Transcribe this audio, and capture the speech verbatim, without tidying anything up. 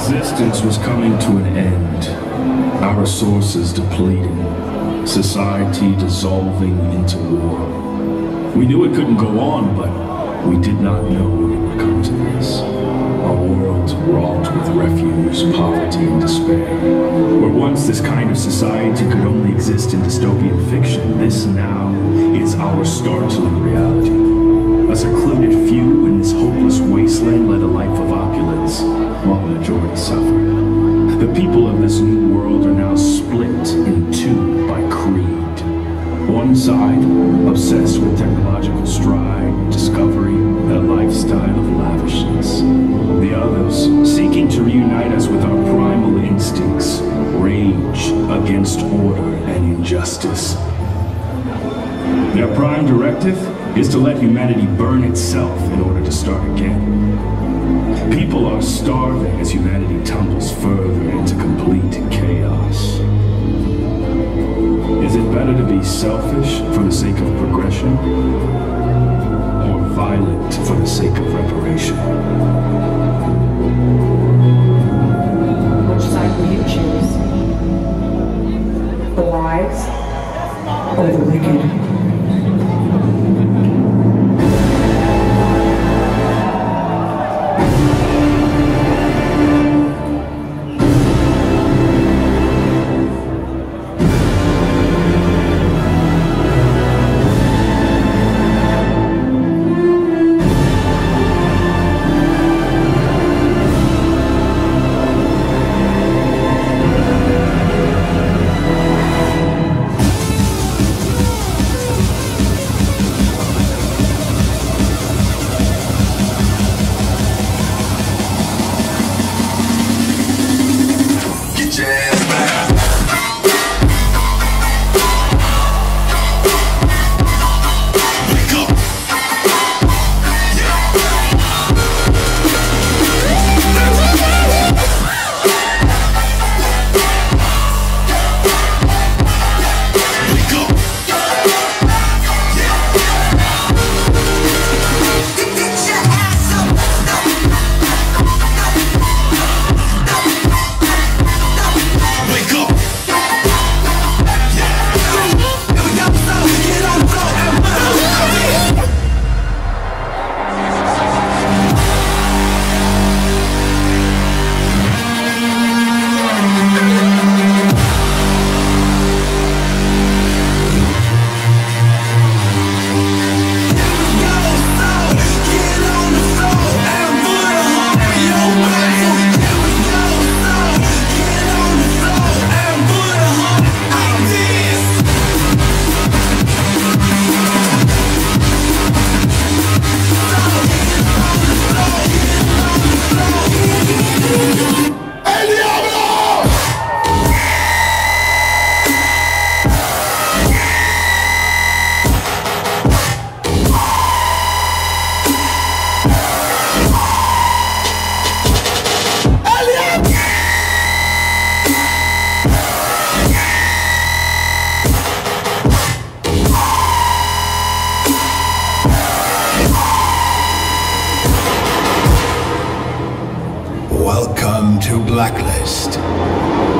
existence was coming to an end, our resources depleting, society dissolving into war. We knew it couldn't go on, but we did not know it would come to this. A world wrought with refuse, poverty, and despair. Where once this kind of society could only exist in dystopian fiction, this now is our startling reality. A secluded few in this hopeless wasteland led a life of opulence, while the majority suffered. The people of this new world are now split in two by creed. One side, obsessed with technological stride, discovery, and a lifestyle of lavishness. The others, seeking to reunite us with our primal instincts, rage against order and injustice. Their prime directive is to let humanity burn itself in order to start again. People are starving as humanity tumbles further into complete chaos. Is it better to be selfish for the sake of progression, or violent for the sake of reparation? Which side will you choose? The wise or the wicked? Welcome to Blacklist.